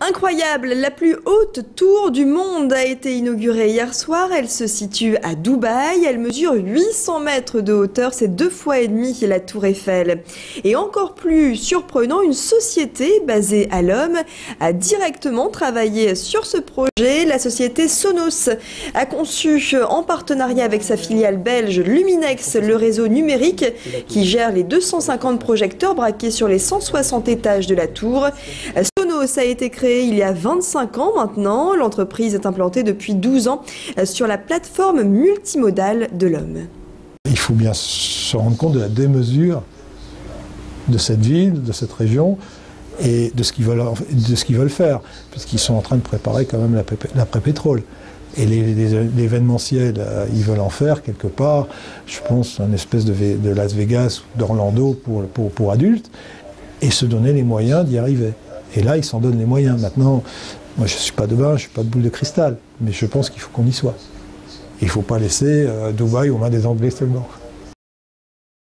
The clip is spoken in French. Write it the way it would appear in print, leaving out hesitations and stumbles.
Incroyable, la plus haute tour du monde a été inaugurée hier soir. Elle se situe à Dubaï. Elle mesure 800 mètres de hauteur, c'est 2,5 fois la tour Eiffel. Et encore plus surprenant, une société basée à Lomme a directement travaillé sur ce projet. La société Sonos a conçu en partenariat avec sa filiale belge Luminex le réseau numérique qui gère les 250 projecteurs braqués sur les 160 étages de la tour. Sonos a été créé il y a 25 ans maintenant. L'entreprise est implantée depuis 12 ans sur la plateforme multimodale de Lomme. Il faut bien se rendre compte de la démesure de cette ville, de cette région et de ce qu'ils veulent faire, puisqu'ils sont en train de préparer quand même l'après-pétrole. Et l'événementiel, ils veulent en faire quelque part, je pense, une espèce de Las Vegas ou d'Orlando pour adultes, et se donner les moyens d'y arriver. Et là, ils s'en donnent les moyens. Maintenant, moi je ne suis pas de bain, je ne suis pas de boule de cristal, mais je pense qu'il faut qu'on y soit. Il ne faut pas laisser Dubaï aux mains des Anglais seulement.